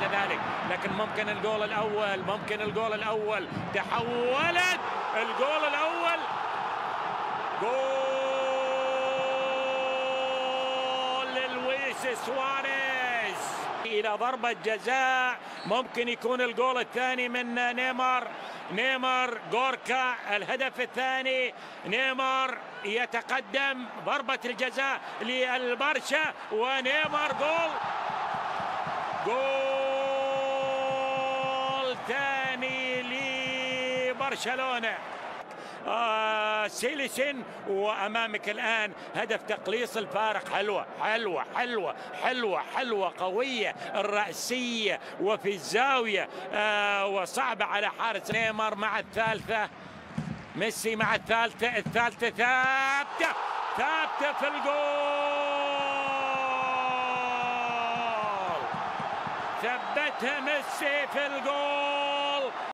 كذلك، لكن ممكن الجول الأول، ممكن الجول الأول، تحولت الجول الأول، جول لويس سواريز إلى ضربة جزاء. ممكن يكون الجول الثاني من نيمار جوركا، الهدف الثاني. نيمار يتقدم، ضربة الجزاء للبرشا ونيمار جول ثاني لبرشلونة. سيليسن، وأمامك الآن هدف تقليص الفارق. حلوة حلوة حلوة حلوة حلوة قوية، الرأسية وفي الزاوية، وصعبة على حارس. نيمار مع الثالثة، ميسي مع الثالثة، الثالثة ثابتة في الجول، ثبتها ميسي في الجول.